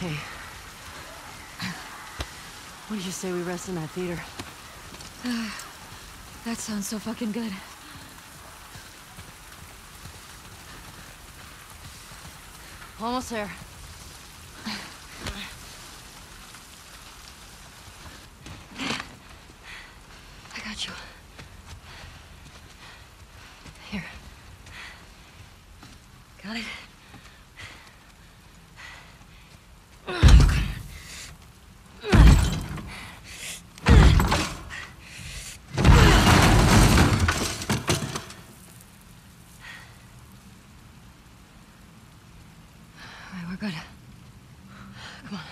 Hey. What do you say we rest in that theater? That sounds so fucking good. Almost there. I got you. Here. Got it? We're good. Come on.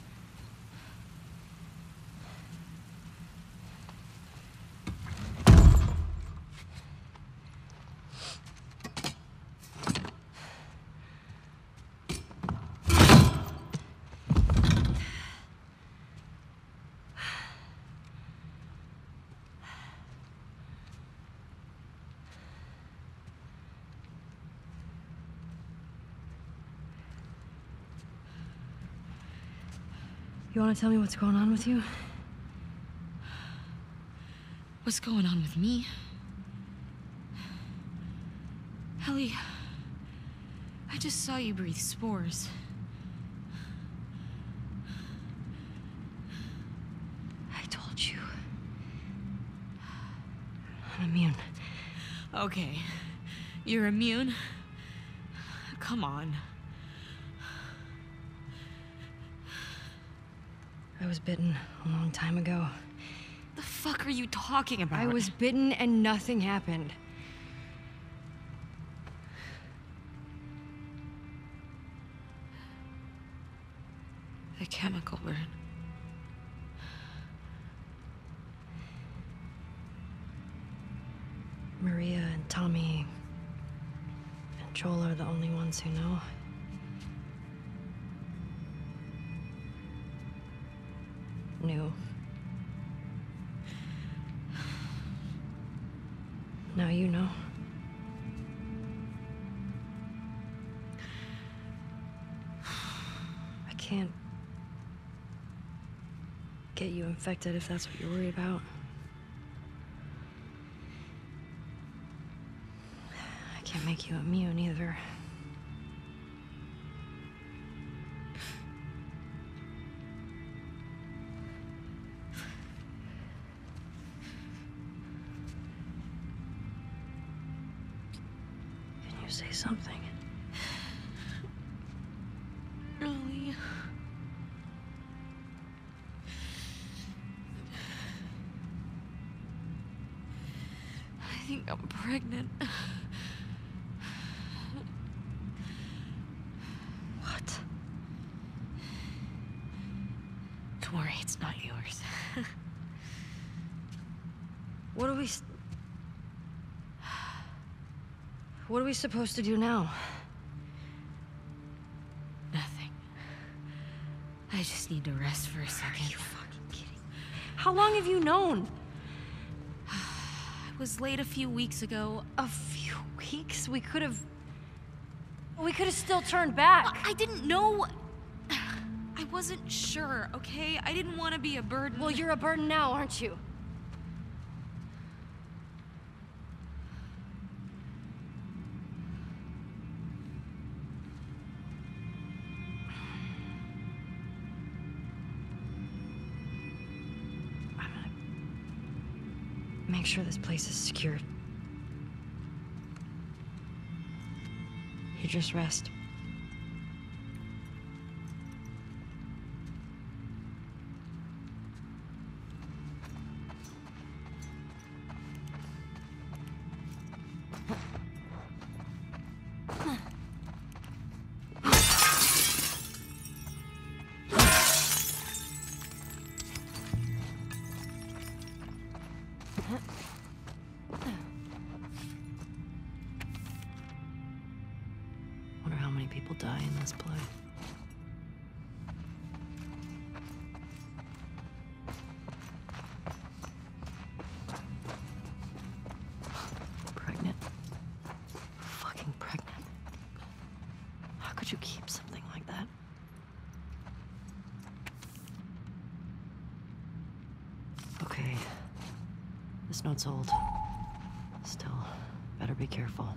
You want to tell me what's going on with you? What's going on with me? Ellie, I just saw you breathe spores. I told you. I'm immune. Okay, you're immune? Come on. I was bitten a long time ago. The fuck are you talking about? I was bitten and nothing happened. The chemical burn. Maria and Tommy and Joel are the only ones who know. Knew. Now you know. I can't get you infected if that's what you're worried about. I can't make you immune either. Say something. Ellie. I think I'm pregnant. What? Don't worry, it's not yours. What are we supposed to do now? Nothing. I just need to rest for a second. Are you fucking kidding? How long have you known? I was late a few weeks ago. A few weeks? We could have still turned back. I didn't know. I wasn't sure, okay? I didn't want to be a burden. Well, you're a burden now, aren't you? Make sure this place is secured. You just rest. Wonder how many people die in this play. Pregnant. Fucking pregnant. How could you keep something like that? note's old. Still, better be careful.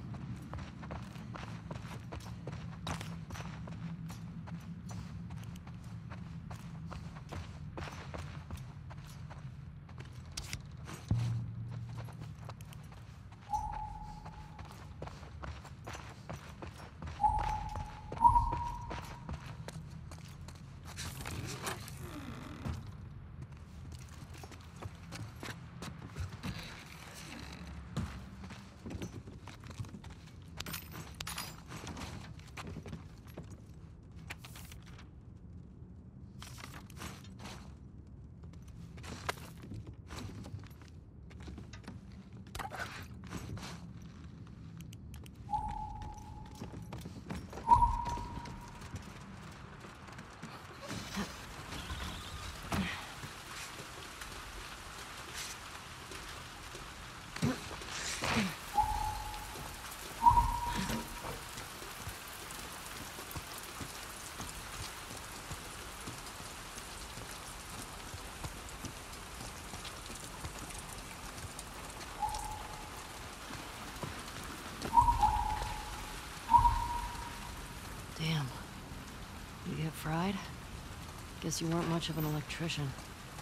Damn. You get fried? Guess you weren't much of an electrician.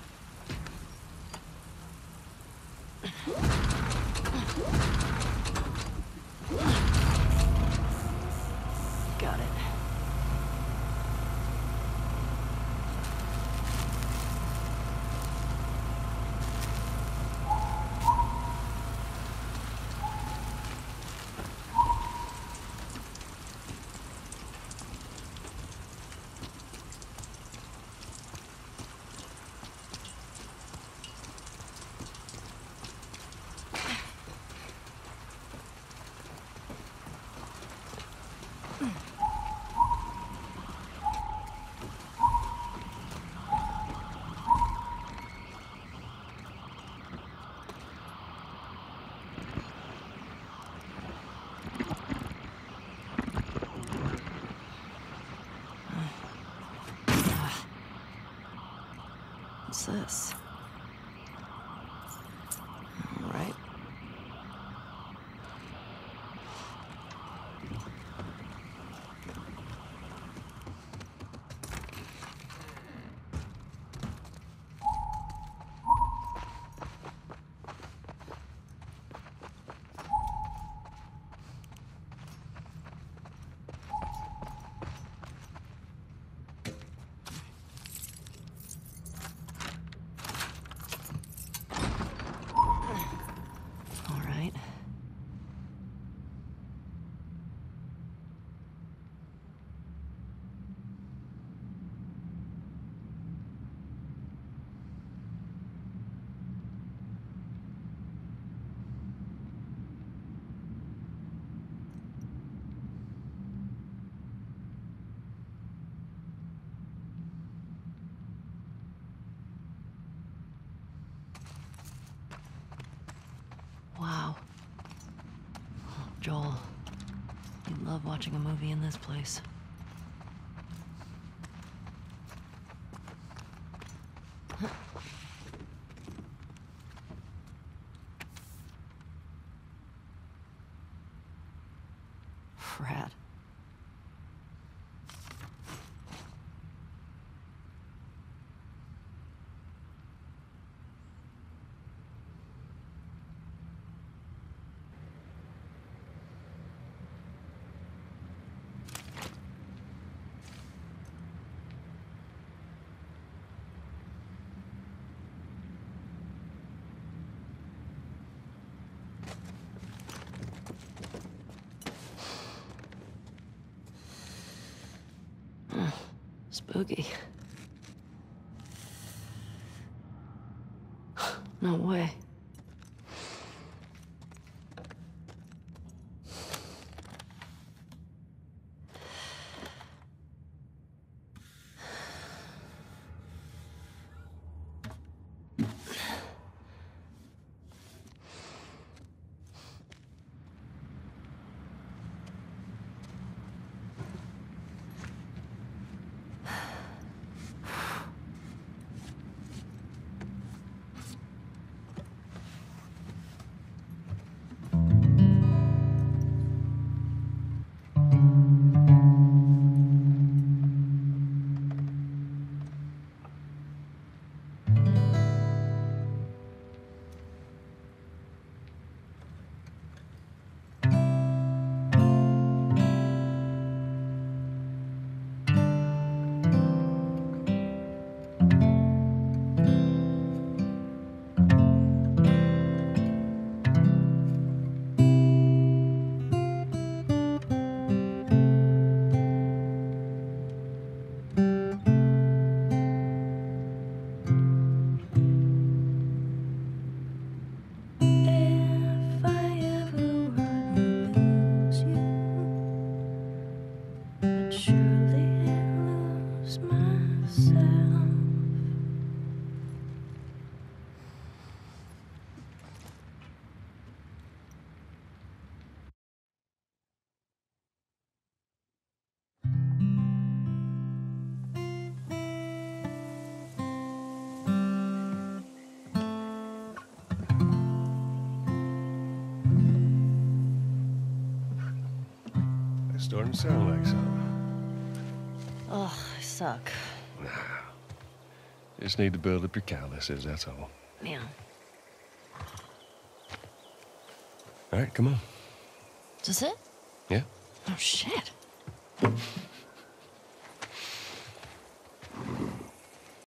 Got it. What's this? All right. Wow. Oh, Joel, you'd love watching a movie in this place. Frat. Spooky. No way. Starting to sound like something. Ugh, I suck. Nah. Just need to build up your calluses, that's all. Yeah. All right, come on. Is this it? Yeah? Oh, shit.